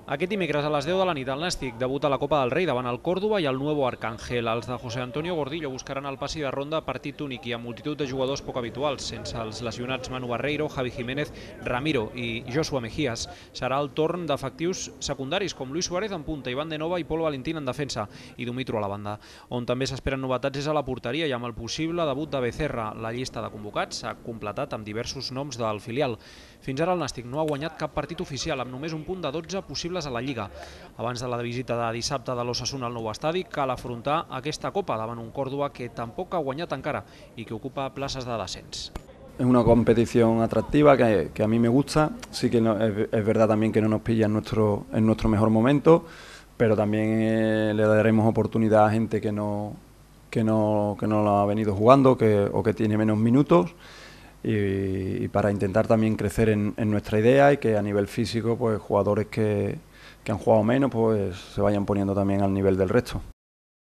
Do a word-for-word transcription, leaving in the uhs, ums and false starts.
Aquest dimecres a les deu de la nit el Nàstic debuta a la Copa del Rei davant el Córdoba i el Nuevo Arcángel. Els de José Antonio Gordillo buscaran el passi de ronda a partit únic i amb multitud de jugadors poc habituals, sense els lesionats Manu Barreiro, Javi Jiménez, Ramiro i Joshua Mejías. Serà el torn d'efectius secundaris com Luis Suárez en punta, Iván de Nova i Pol Valentín en defensa i Dumitru a la banda. On també s'esperen novetats és a la porteria i amb el possible debut de Becerra. La llista de convocats s'ha completat amb diversos noms del filial. Fins ara el Nàstic no ha guanyat cap partit oficial, amb només un punt de dotze possibles a la Lliga. Abans de la visita de dissabte de l'Osasuna al nou estadi, cal afrontar aquesta Copa davant un Córdoba que tampoc ha guanyat encara i que ocupa places de descens. Es una competición atractiva que, que a mí me gusta, sí que no, es, es verdad también que no nos pilla en nuestro, en nuestro mejor momento, pero también eh, le daremos oportunidad a gente que no, que no, que no lo ha venido jugando que, o que tiene menos minutos. Y, y para intentar también crecer en, en nuestra idea y que a nivel físico pues jugadores que, que han jugado menos pues se vayan poniendo también al nivel del resto.